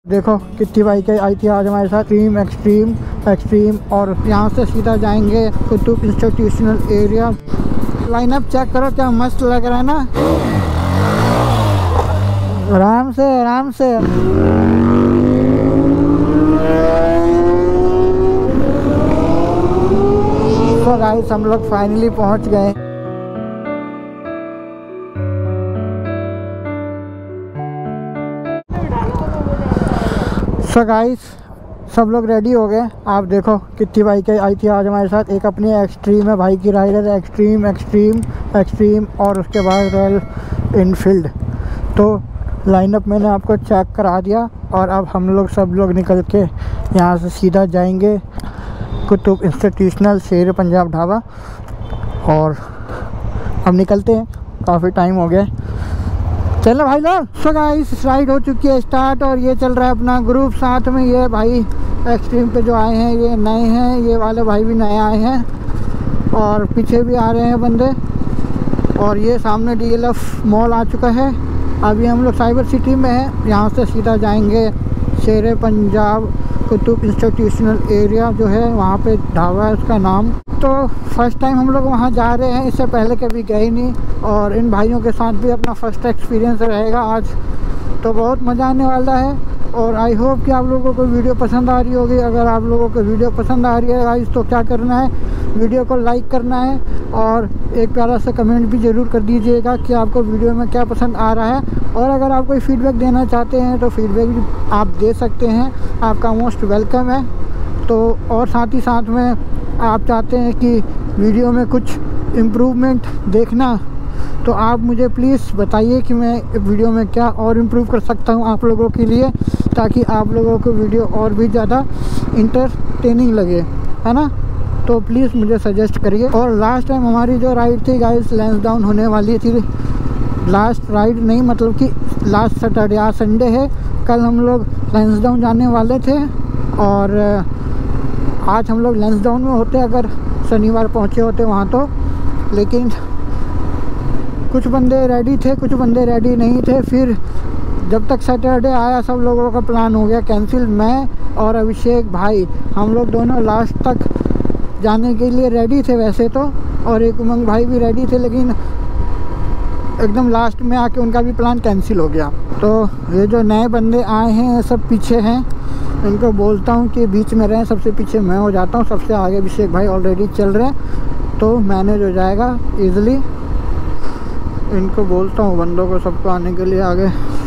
देखो कितनी बाइकें आई थी आज हमारे साथ, एक्सट्रीम और यहाँ से सीधा जाएंगे Qutub institutional area. Lineup check करो क्या मस्त लग रहा है ना। आराम से तो गाइस हम लोग फाइनली पहुँच गए। सो गाइस सब लोग रेडी हो गए। आप देखो कितनी बाइकें आई थी आज हमारे साथ। एक अपनी एक्सट्रीम है, भाई की राइडर एक्सट्रीम और उसके बाद रॉयल इनफील्ड। तो लाइनअप मैंने आपको चेक करा दिया और अब हम लोग सब लोग निकल के यहाँ से सीधा जाएंगे कुतुब इंस्टीट्यूशनल शेर पंजाब ढाबा। और अब निकलते हैं, काफ़ी टाइम हो गया। चलो भाई लोग। सो गाइस राइड हो चुकी है स्टार्ट और ये चल रहा है अपना ग्रुप। साथ में ये भाई एक्सट्रीम पे जो आए हैं ये नए हैं, ये वाले भाई भी नए आए हैं और पीछे भी आ रहे हैं बंदे। और ये सामने DLF मॉल आ चुका है। अभी हम लोग साइबर सिटी में हैं। यहाँ से सीधा जाएंगे शेर पंजाब कुतुब इंस्टीट्यूशनल एरिया जो है, वहाँ पे ढाबा है उसका नाम। तो फर्स्ट टाइम हम लोग वहाँ जा रहे हैं, इससे पहले कभी गए नहीं और इन भाइयों के साथ भी अपना फर्स्ट एक्सपीरियंस रहेगा आज। तो बहुत मज़ा आने वाला है और आई होप कि आप लोगों को वीडियो पसंद आ रही होगी। अगर आप लोगों को वीडियो पसंद आ रही है गाइस तो क्या करना है, वीडियो को लाइक करना है और एक प्यारा सा कमेंट भी ज़रूर कर दीजिएगा कि आपको वीडियो में क्या पसंद आ रहा है। और अगर आप कोई फीडबैक देना चाहते हैं तो फीडबैक भी आप दे सकते हैं, आपका मोस्ट वेलकम है। तो और साथ ही साथ में आप चाहते हैं कि वीडियो में कुछ इम्प्रूवमेंट देखना तो आप मुझे प्लीज़ बताइए कि मैं वीडियो में क्या और इम्प्रूव कर सकता हूं आप लोगों के लिए, ताकि आप लोगों को वीडियो और भी ज़्यादा इंटरटेनिंग लगे, है ना। तो प्लीज़ मुझे सजेस्ट करिए। और लास्ट टाइम हमारी जो राइड थी गाइस लैंसडाउन होने वाली थी। लास्ट राइड नहीं, मतलब कि लास्ट सैटरडे, आज संडे है, कल हम लोग लैंसडाउन जाने वाले थे और आज हम लोग लैंसडाउन में होते अगर शनिवार पहुँचे होते वहाँ तो। लेकिन कुछ बंदे रेडी थे, कुछ बंदे रेडी नहीं थे। फिर जब तक सैटरडे आया सब लोगों का प्लान हो गया कैंसिल। मैं और अभिषेक भाई हम लोग दोनों लास्ट तक जाने के लिए रेडी थे वैसे तो, और एक उमंग भाई भी रेडी थे, लेकिन एकदम लास्ट में आके उनका भी प्लान कैंसिल हो गया। तो ये जो नए बंदे आए हैं सब पीछे हैं, इनको बोलता हूँ कि बीच में रहें, सबसे पीछे मैं हो जाता हूँ, सबसे आगे अभिषेक भाई ऑलरेडी चल रहे हैं तो मैनेज हो जाएगा ईज़िली। इनको बोलता हूँ बंदों को सबको आने के लिए आगे।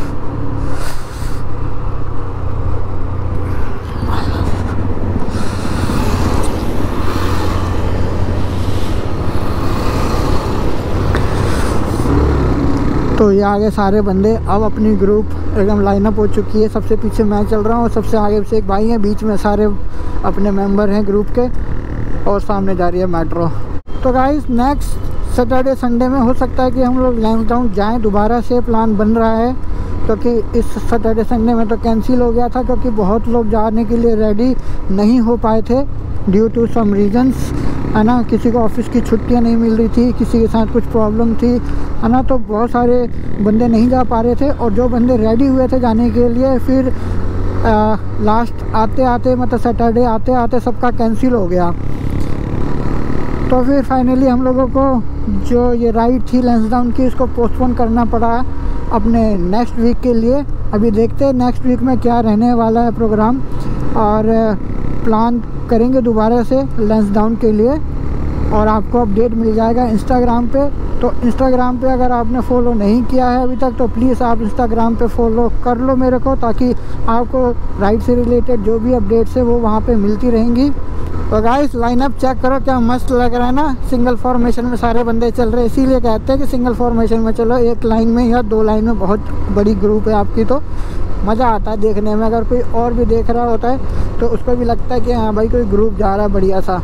तो ये आगे सारे बंदे अब अपनी ग्रुप एकदम लाइनअप हो चुकी है। सबसे पीछे मैं चल रहा हूँ, सबसे आगे से एक भाई है, बीच में सारे अपने मेंबर हैं ग्रुप के और सामने जा रही है मेट्रो। तो गाइस नेक्स्ट सैटरडे संडे में हो सकता है कि हम लोग लैंसडाउन जाएं, दोबारा से प्लान बन रहा है, क्योंकि इस सैटरडे संडे में तो कैंसिल हो गया था क्योंकि बहुत लोग जाने के लिए रेडी नहीं हो पाए थे ड्यू टू सम रीजंस, है ना। किसी को ऑफिस की छुट्टियां नहीं मिल रही थी, किसी के साथ कुछ प्रॉब्लम थी, है ना। तो बहुत सारे बंदे नहीं जा पा रहे थे और जो बंदे रेडी हुए थे जाने के लिए फिर लास्ट आते आते मतलब सैटरडे आते आते सबका कैंसिल हो गया। तो फिर फाइनली हम लोगों को जो ये राइड थी लैंसडाउन की इसको पोस्टपोन करना पड़ा अपने नेक्स्ट वीक के लिए। अभी देखते हैं नेक्स्ट वीक में क्या रहने वाला है प्रोग्राम और प्लान करेंगे दोबारा से लैंसडाउन के लिए और आपको अपडेट मिल जाएगा इंस्टाग्राम पे। तो इंस्टाग्राम पे अगर आपने फॉलो नहीं किया है अभी तक तो प्लीज़ आप इंस्टाग्राम पे फॉलो कर लो मेरे को, ताकि आपको राइड से रिलेटेड जो भी अपडेट्स है वो वहाँ पे मिलती रहेंगी। तो गाइस लाइनअप चेक करो क्या मस्त लग रहा है ना। सिंगल फॉर्मेशन में सारे बंदे चल रहे हैं, इसीलिए कहते हैं कि सिंगल फॉर्मेशन में चलो, एक लाइन में या दो लाइन में बहुत बड़ी ग्रुप है आपकी तो मज़ा आता है देखने में। अगर कोई और भी देख रहा होता है तो उसको भी लगता है कि हाँ भाई कोई ग्रुप जा रहा है बढ़िया सा।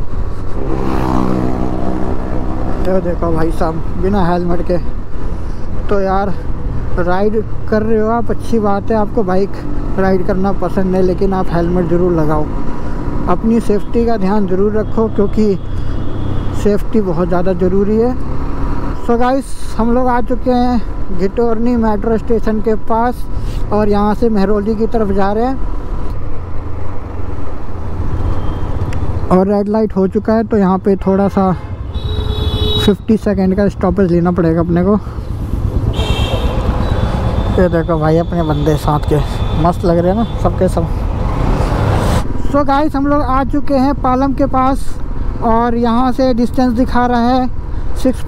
तो देखो भाई साहब बिना हेलमेट के। तो यार राइड कर रहे हो आप, अच्छी बात है, आपको बाइक राइड करना पसंद है, लेकिन आप हेलमेट ज़रूर लगाओ, अपनी सेफ्टी का ध्यान ज़रूर रखो क्योंकि सेफ्टी बहुत ज़्यादा ज़रूरी है। सो गाइस हम लोग आ चुके हैं घिटोरनी मेट्रो स्टेशन के पास और यहाँ से महरौली की तरफ जा रहे हैं और रेड लाइट हो चुका है, तो यहाँ पे थोड़ा सा 50 सेकंड का स्टॉपेज लेना पड़ेगा अपने को। ये देखो भाई अपने बंदे साथ के मस्त लग रहे हैं ना सबके सब। सो गाइस हम लोग आ चुके हैं पालम के पास और यहाँ से डिस्टेंस दिखा रहा है 6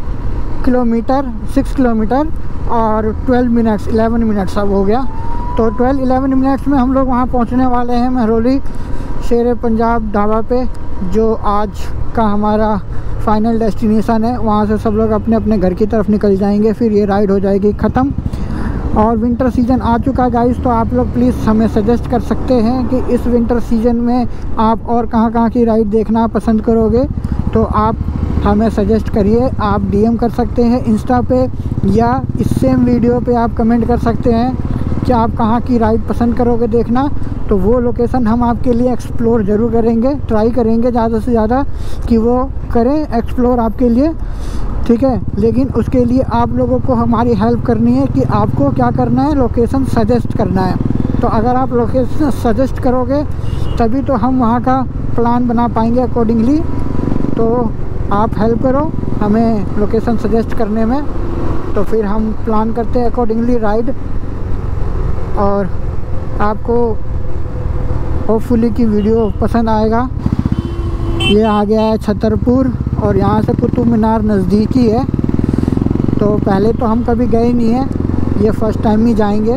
किलोमीटर और 11 मिनट्स अब हो गया। तो 11 मिनट्स में हम लोग वहाँ पहुँचने वाले हैं महरौली शेर पंजाब ढाबा पे, जो आज का हमारा फाइनल डेस्टिनेशन है। वहाँ से सब लोग अपने अपने घर की तरफ निकल जाएंगे, फिर ये राइड हो जाएगी ख़त्म। और विंटर सीज़न आ चुका है गाइस, तो आप लोग प्लीज़ हमें सजेस्ट कर सकते हैं कि इस विंटर सीज़न में आप और कहाँ की राइड देखना पसंद करोगे, तो आप हमें सजेस्ट करिए। आप डीएम कर सकते हैं इंस्टा पे या इस सेम वीडियो पे आप कमेंट कर सकते हैं कि आप कहाँ की राइड पसंद करोगे देखना, तो वो लोकेशन हम आपके लिए एक्सप्लोर ज़रूर करेंगे, ट्राई करेंगे ज़्यादा से ज़्यादा कि वो करें एक्सप्लोर आपके लिए, ठीक है। लेकिन उसके लिए आप लोगों को हमारी हेल्प करनी है कि आपको क्या करना है, लोकेशन सजेस्ट करना है। तो अगर आप लोकेशन सजेस्ट करोगे तभी तो हम वहाँ का प्लान बना पाएंगे अकॉर्डिंगली। तो आप हेल्प करो हमें लोकेशन सजेस्ट करने में, तो फिर हम प्लान करते हैं अकॉर्डिंगली राइड। और आपको होपफुली की वीडियो पसंद आएगा। ये आ गया है छतरपुर और यहाँ से कुतुब मीनार नज़दीकी है, तो पहले तो हम कभी गए नहीं हैं, ये फ़र्स्ट टाइम ही जाएंगे।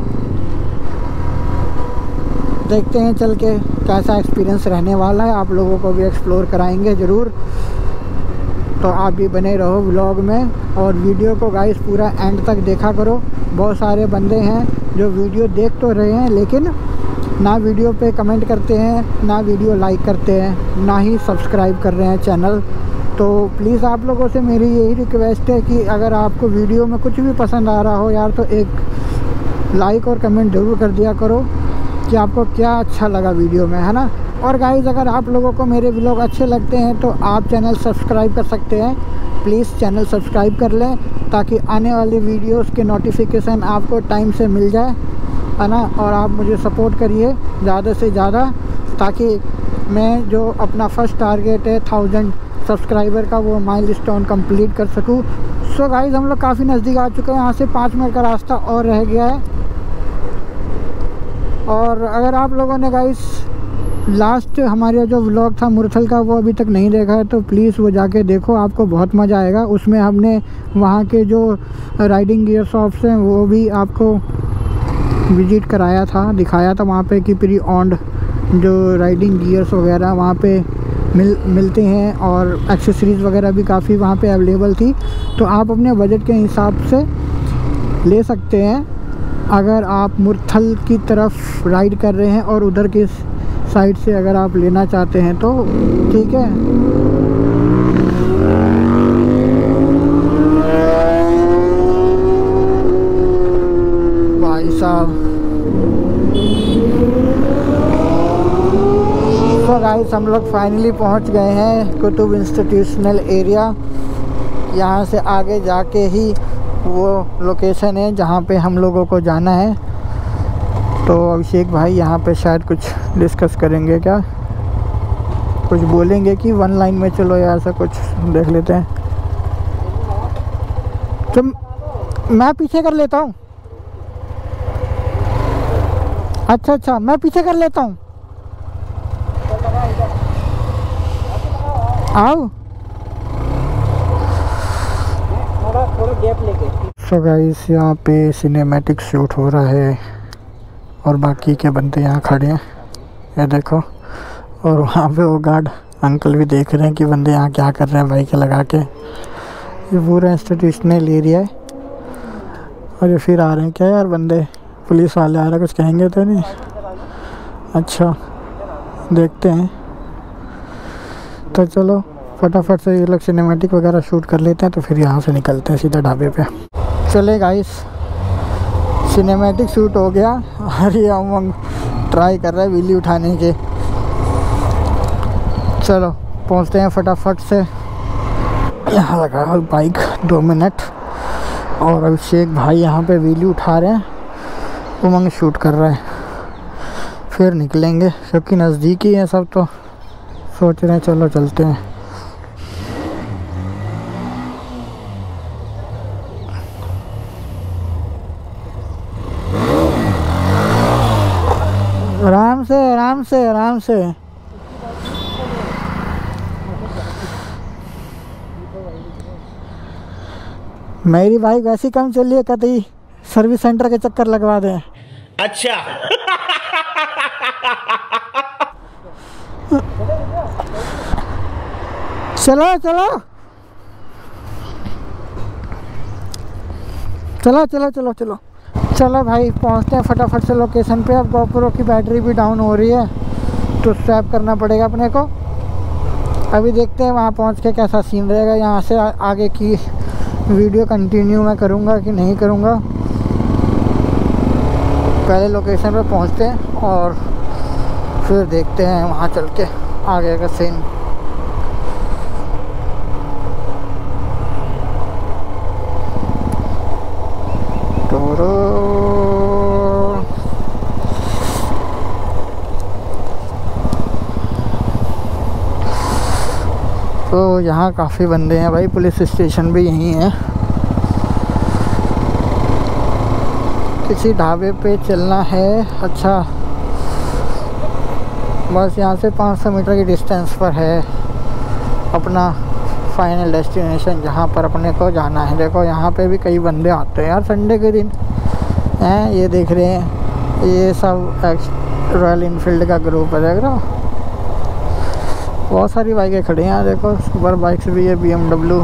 देखते हैं चल के कैसा एक्सपीरियंस रहने वाला है, आप लोगों को भी एक्सप्लोर कराएंगे ज़रूर। तो आप भी बने रहो व्लॉग में और वीडियो को गाइस पूरा एंड तक देखा करो। बहुत सारे बंदे हैं जो वीडियो देख तो रहे हैं लेकिन ना वीडियो पे कमेंट करते हैं, ना वीडियो लाइक करते हैं, ना ही सब्सक्राइब कर रहे हैं चैनल। तो प्लीज़ आप लोगों से मेरी यही रिक्वेस्ट है कि अगर आपको वीडियो में कुछ भी पसंद आ रहा हो यार, तो एक लाइक और कमेंट ज़रूर कर दिया करो कि आपको क्या अच्छा लगा वीडियो में, है ना। और गाइज़ अगर आप लोगों को मेरे व्लॉग अच्छे लगते हैं तो आप चैनल सब्सक्राइब कर सकते हैं। प्लीज़ चैनल सब्सक्राइब कर लें ताकि आने वाली वीडियोस के नोटिफिकेशन आपको टाइम से मिल जाए, है ना। और आप मुझे सपोर्ट करिए ज़्यादा से ज़्यादा, ताकि मैं जो अपना फर्स्ट टारगेट है 1000 सब्सक्राइबर का, वो माइलस्टोन कंप्लीट कर सकूं। सो गाइज़ हम लोग काफ़ी नज़दीक आ चुके हैं, यहाँ से 5 मिनट का रास्ता और रह गया है। और अगर आप लोगों ने गाइज़ लास्ट हमारा जो व्लॉग था मुरथल का वो अभी तक नहीं देखा है तो प्लीज़ वो जाके देखो, आपको बहुत मज़ा आएगा। उसमें हमने वहाँ के जो राइडिंग गियर शॉप्स हैं वो भी आपको विज़िट कराया था, दिखाया था वहाँ पे कि प्री ऑन्ड जो राइडिंग गियर्स वगैरह वहाँ पे मिलते हैं और एक्सेसरीज़ वगैरह भी काफ़ी वहाँ पे अवेलेबल थी। तो आप अपने बजट के हिसाब से ले सकते हैं। अगर आप मुरथल की तरफ राइड कर रहे हैं और उधर की साइड से अगर आप लेना चाहते हैं तो ठीक है। भाई साहब, तो गाइस हम लोग फाइनली पहुंच गए हैं कुतुब इंस्टीट्यूशनल एरिया। यहाँ से आगे जाके ही वो लोकेशन है जहाँ पे हम लोगों को जाना है। तो अभिषेक भाई यहाँ पे शायद कुछ डिस्कस करेंगे, क्या कुछ बोलेंगे कि 1 लाइन में चलो या ऐसा कुछ देख लेते हैं। तो मैं पीछे कर लेता हूँ। अच्छा मैं पीछे कर लेता हूँ। आओ थोड़ा गैप लेके। सो गाइस यहाँ पे सिनेमैटिक शूट हो रहा है और बाकी के बंदे यहाँ खड़े हैं, ये देखो। और वहाँ पे वो गार्ड अंकल भी देख रहे हैं कि बंदे यहाँ क्या कर रहे हैं बाइक लगा के। ये पूरा इंस्टीट्यूशनल एरिया है। और ये फिर आ रहे हैं क्या यार बंदे, पुलिस वाले आ रहे हैं, कुछ कहेंगे तो नहीं। अच्छा देखते हैं। तो चलो फटाफट से ये लोग सिनेमैटिक वगैरह शूट कर लेते हैं तो फिर यहाँ से निकलते हैं सीधा ढाबे पे। चले गाइस, सिनेमैटिक शूट हो गया और ये उमंग ट्राई कर रहा है व्हीली उठाने के। चलो पहुँचते हैं फटाफट से। यहाँ लगा बाइक 2 मिनट और अभिषेक भाई यहाँ पे व्हीली उठा रहे हैं उमंग शूट कर रहा है। फिर निकलेंगे क्योंकि नज़दीक ही है सब, तो सोच रहे हैं चलो चलते हैं। आराम से आराम से आराम से। मेरी बाइक वैसी कम चली है, कतई सर्विस सेंटर के चक्कर लगवा दें। अच्छा। चलो चलो चलो चलो चलो चलो चलो भाई, पहुंचते हैं फटाफट से लोकेशन पे। अब GoPro की बैटरी भी डाउन हो रही है तो स्वैप करना पड़ेगा अपने को। अभी देखते हैं वहाँ पहुँच के कैसा सीन रहेगा। यहाँ से आगे की वीडियो कंटिन्यू मैं करूँगा कि नहीं करूँगा। पहले लोकेशन पे पहुँचते हैं और फिर देखते हैं वहाँ चल के आगे का सीन। तो यहाँ काफ़ी बंदे हैं भाई, पुलिस स्टेशन भी यहीं है। किसी ढाबे पे चलना है। अच्छा, बस यहाँ से 500 मीटर की डिस्टेंस पर है अपना फाइनल डेस्टिनेशन, जहाँ पर अपने को जाना है। देखो यहाँ पे भी कई बंदे आते हैं यार संडे के दिन हैं। ये देख रहे हैं, ये सब रॉयल इनफील्ड का ग्रुप है, देख रहे हो। बहुत सारी बाइकें खड़ी हैं, देखो सुपर बाइक्स भी है, BMW।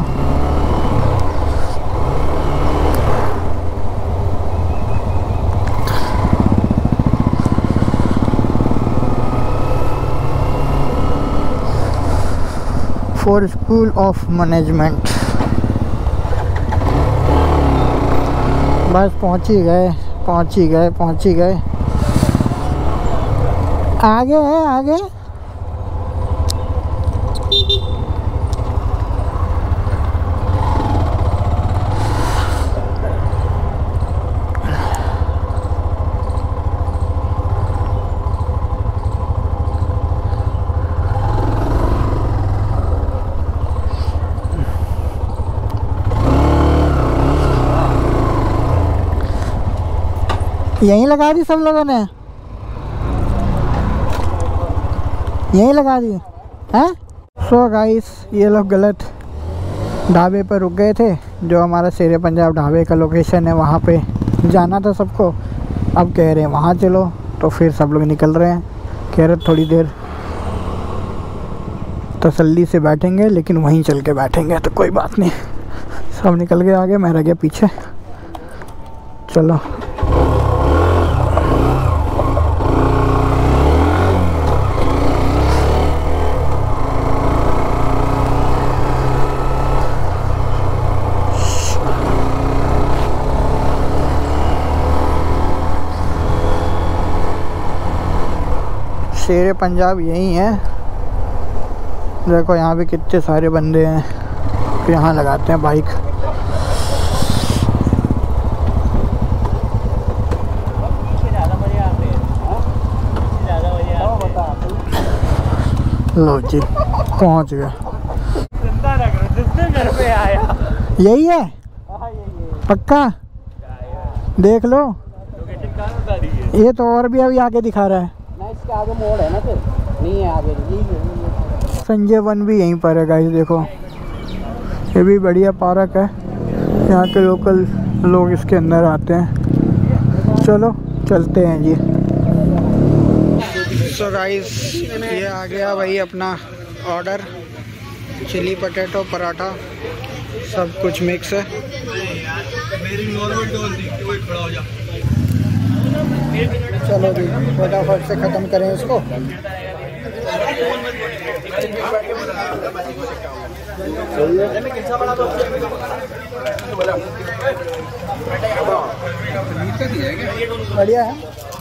For school of management. बस पहुंच ही गए पहुंच ही गए पहुंच ही गए। आगे है आगे। यहीं लगा दी सब लोगों ने, यहीं लगा दी हैं। सो गाइस, ये लोग गलत ढाबे पर रुक गए थे। जो हमारा शेर पंजाब ढाबे का लोकेशन है वहाँ पे जाना था सबको। अब कह रहे हैं वहाँ चलो, तो फिर सब लोग निकल रहे हैं। कह रहे थोड़ी देर तसल्ली से बैठेंगे, लेकिन वहीं चल के बैठेंगे। तो कोई बात नहीं, सब निकल गए आगे, मैं रह गया पीछे। चलो शेर पंजाब यही है। देखो यहाँ पे कितने सारे बंदे हैं, तो यहाँ लगाते हैं बाइक। लो जी पहुँच गए। यही है पक्का, देख लो। ये तो और भी अभी आगे दिखा रहा है। इसके आगे मोड़ है ना, फिर नहीं है आगे। संजय वन भी यहीं पर है गाइस, देखो ये भी बढ़िया पार्क है। यहाँ के लोकल लोग इसके अंदर आते हैं। चलो चलते हैं जी। सो गाइस, ये आ गया भाई अपना ऑर्डर, चिली पटेटो पराठा, सब कुछ मिक्स है। चलो जी फटाफट से ख़त्म करें इसको। बढ़िया है,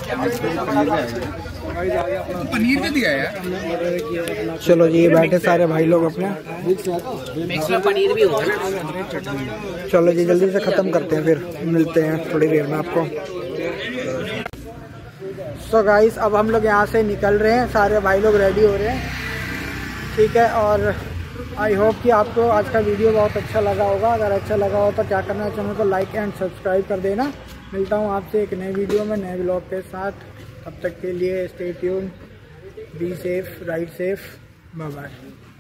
पनीर का दिया है। चलो जी बैठे सारे भाई लोग अपने, मिक्स में पनीर भी होगा ना। चलो जी जल्दी से ख़त्म करते हैं, फिर मिलते हैं थोड़ी देर में आपको। सो गाइस अब हम लोग यहाँ से निकल रहे हैं, सारे भाई लोग रेडी हो रहे हैं, ठीक है। और आई होप कि आपको आज का वीडियो बहुत अच्छा लगा होगा। अगर अच्छा लगा हो तो क्या करना है, चैनल को लाइक एंड सब्सक्राइब कर देना। मिलता हूँ आपसे एक नए वीडियो में, नए ब्लॉग के साथ। तब तक के लिए stay tune, be safe, ride safe, bye bye.